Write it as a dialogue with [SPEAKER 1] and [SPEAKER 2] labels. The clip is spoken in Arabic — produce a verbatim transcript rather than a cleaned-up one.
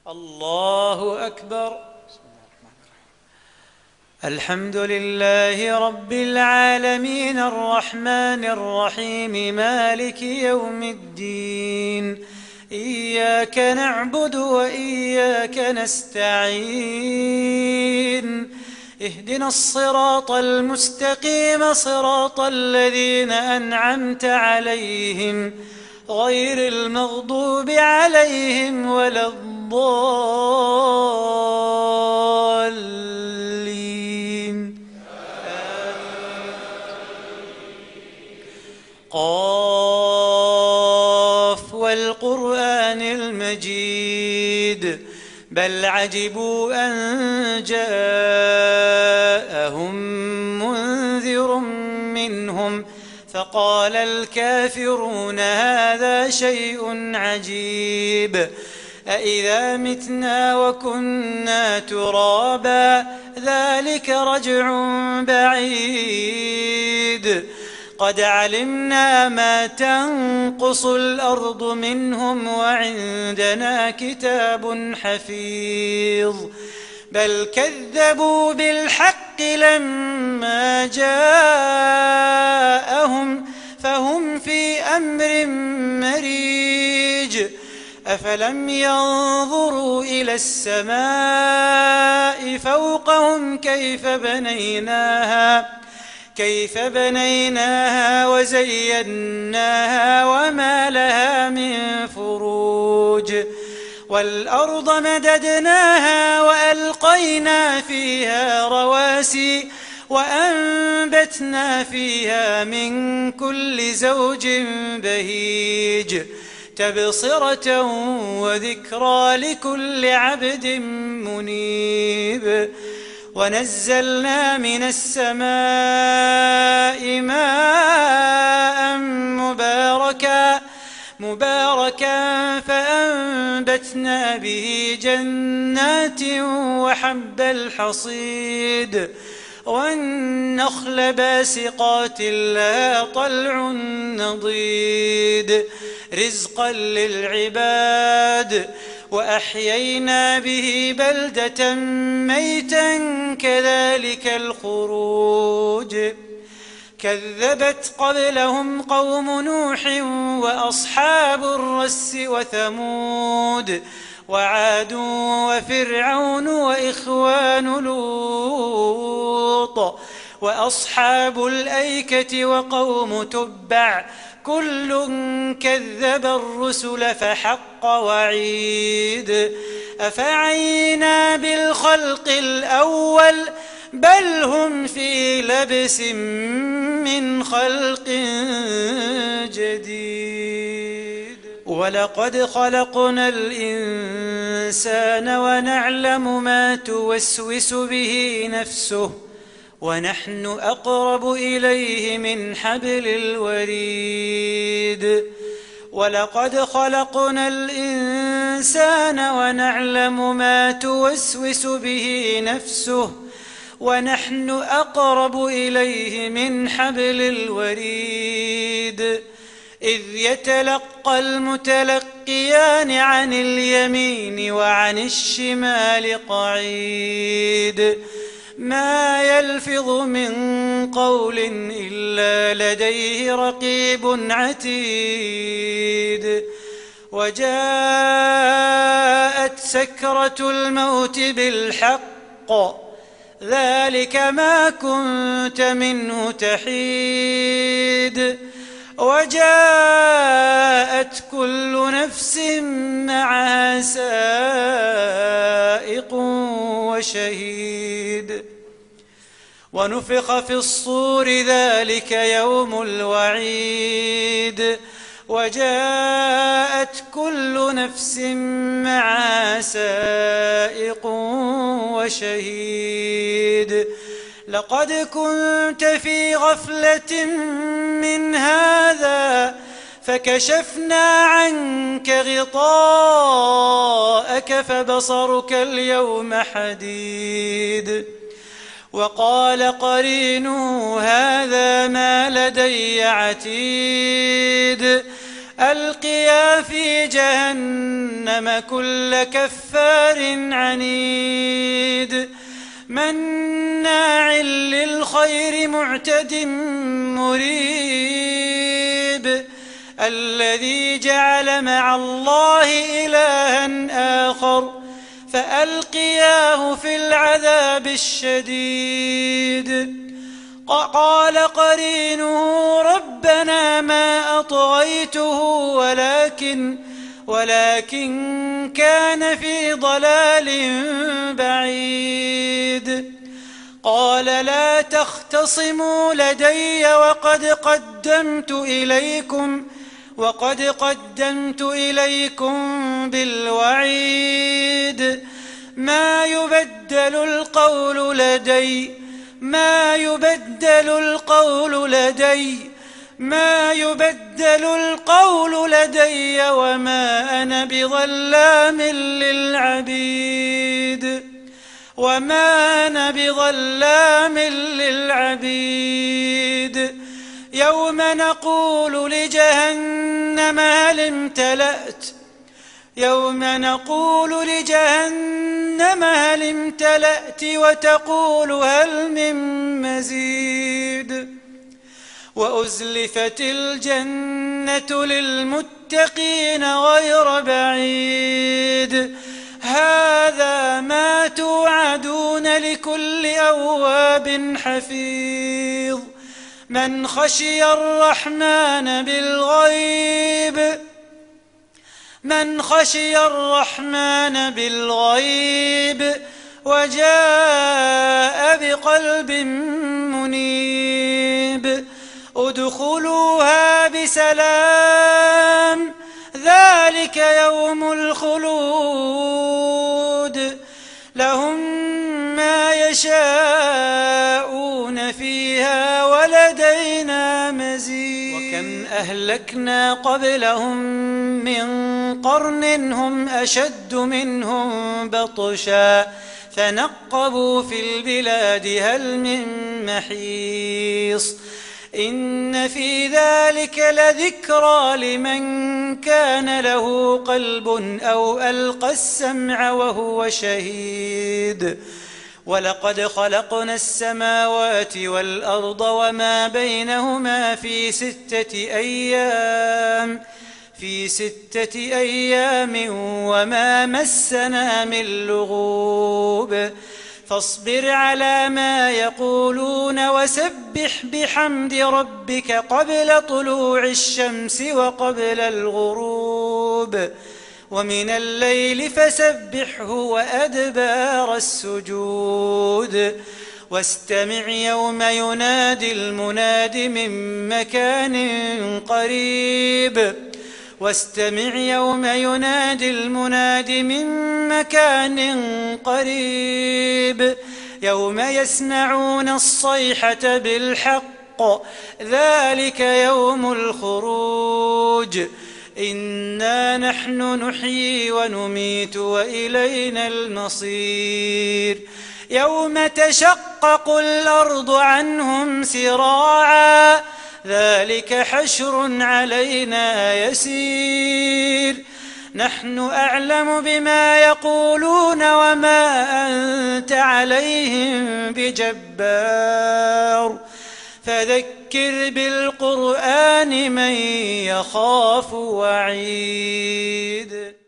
[SPEAKER 1] الله أكبر. الحمد لله رب العالمين الرحمن الرحيم مالك يوم الدين. إياك نعبد وإياك نستعين. اهدنا الصراط المستقيم صراط الذين أنعمت عليهم غير المغضوب عليهم ولا الضالين. قاف والقرآن المجيد بل عجبوا أن جاءهم منذر منهم فقال الكافرون هذا شيء عجيب. أإذا متنا وكنا ترابا ذلك رجع بعيد. قد علمنا ما تنقص الأرض منهم وعندنا كتاب حفيظ. بل كذبوا بالحق لما جاءهم فهم في أمر مريج. أفلم ينظروا إلى السماء فوقهم كيف بنيناها كيف بنيناها وزيناها وما لها من فروج. والأرض مددناها وألقينا فيها رواسي وأنبتنا فيها من كل زوج بهيج تبصرة وذكرى لكل عبد منيب. ونزلنا من السماء ماء مباركا مباركا فأنبتنا به جنات وحب الحصيد والنخل باسقات لها طلع نضيد رزقا للعباد. وأحيينا به بلدة ميتا كذلك الخروج. كذبت قبلهم قوم نوح وأصحاب الرس وثمود وعاد وفرعون وإخوان لوط وأصحاب الأيكة وقوم تبع كل كذب الرسل فحق وعيد. أفعينا بالخلق الأول بل هم في لبس من خلق جديد. ولقد خلقنا الإنسان ونعلم ما توسوس به نفسه ونحن أقرب إليه من حبل الوريد. ولقد خلقنا الإنسان ونعلم ما توسوس به نفسه ونحن أقرب إليه من حبل الوريد. إذ يتلقى المتلقيان عن اليمين وعن الشمال قعيد. ما يلفظ من قول إلا لديه رقيب عتيد. وجاءت سكرة الموت بالحق ذلك ما كنت منه تحيد. وجاءت كل نفس معها سائق وشهيد. ونفخ في الصور ذلك يوم الوعيد. وجاءت كل نفس معها سائق وشهيد. لقد كنت في غفلة من هذا فكشفنا عنك غطاءك فبصرك اليوم حديد. وقال قرينه هذا ما لدي عتيد. ألقيا في جهنم كل كفار عنيد مناع للخير معتد مريب الذي جعل مع الله إلها آخر فألقياه في العذاب الشديد قال قرينه ربنا ما أطغيته ولكن ولكن كان في ضلال بعيد قال لا تختصموا لدي وقد قدمت إليكم وقد قدمت إليكم بالوعيد ما يبدل القول لدي ما يبدل القول لدي ما يبدل القول لدي وما أنا بظلام للعبيد وما أنا بظلام للعبيد يوم نقول لجهنم هل امتلأت يوم نقول لجهنم هل امتلأت وتقول هل من مزيد وأزلفت الجنة للمتقين غير بعيد هذا ما توعدون لكل أواب حفيظ من خشي الرحمن بالغيب من خشي الرحمن بالغيب وجاء بقلب منيب ادخلوها بسلام ذلك يوم الخلود لهم ما يشاءون فيها ولدينا مزيد وكم أهلكنا قبلهم من قرن هم أشد منهم بطشا فنقبوا في البلاد هل من محيص إن في ذلك لذكرى لمن كان له قلب أو ألقى السمع وهو شهيد ولقد خلقنا السماوات والأرض وما بينهما في ستة أيام في ستة أيام وما مسنا من لغوب فاصبر على ما يقولون وسبح بحمد ربك قبل طلوع الشمس وقبل الغروب ومن الليل فسبحه وأدبار السجود واستمع يوم ينادي المناد من مكان قريب واستمع يوم ينادي المناد من مكان قريب يوم يسمعون الصيحة بالحق ذلك يوم الخروج إنا نحن نحيي ونميت وإلينا المصير يوم تشقق الأرض عنهم سراعا ذلك حشر علينا يسير نحن أعلم بما يقولون وما أنت عليهم بجبار فذكر بالقرآن من يخاف وعيد.